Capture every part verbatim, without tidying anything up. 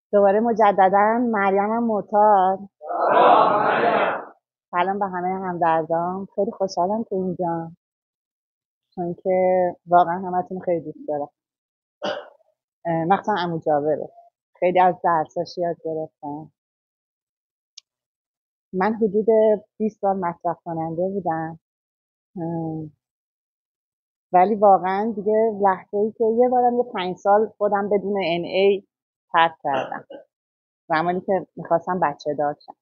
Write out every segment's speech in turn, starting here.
دوباره مجددا مریم معتاد. سلام به همه همدردام. خیلی خوشحالم که اینجا، چون که واقعا همتون خیلی دوست دارم، مخصوصا عمو جابر. خیلی از درساش یاد گرفتم. من حدود بیست سال مصرف کننده بودم، ولی واقعا دیگه لحظه ای که یه بارم یه پنج سال خودم بدون ان ای ترک کردم، زمانی که میخواستم بچه دار شم.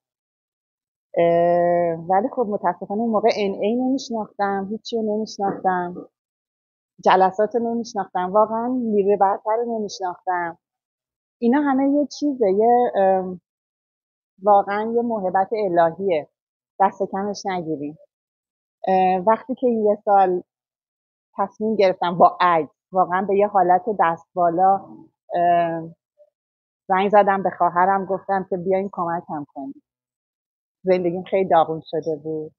ولی خب متاسفانه اون موقع ان ای نمیشناختم، هیچی رو نمیشناختم، جلسات رو نمیشناختم، واقعا نیروی برتر رو نمیشناختم. اینا همه یه چیزه، یه واقعا یه موهبت الهیه، دست کمش نگیریم. وقتی که یه سال تصمیم گرفتم با عجز واقعا به یه حالت دست بالا زنگ زدم به خواهرم، گفتم که بیاین کمکم کنید. زندگیم خیلی داغون شده بود،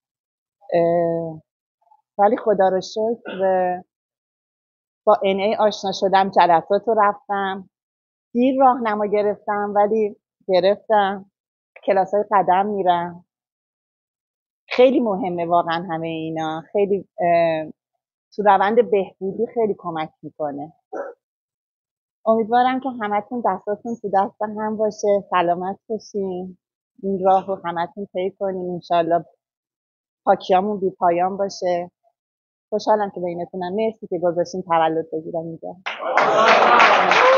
ولی خدا رو شکر با ان ای آشنا شدم، جلسات رو رفتم، دیر راهنما گرفتم ولی گرفتم، کلاسای قدم میرم. خیلی مهمه واقعا همه اینا، خیلی تو روند بهبودی خیلی کمک میکنه. امیدوارم که همتون دستاتون تو دست هم باشه، سلامت باشین، این راه رو همتون طی کنین، انشالله پاکیامون بی پایان باشه. خوشحالم که بینتونم. مرسی که گذاشتین تولد بگیرم اینجا.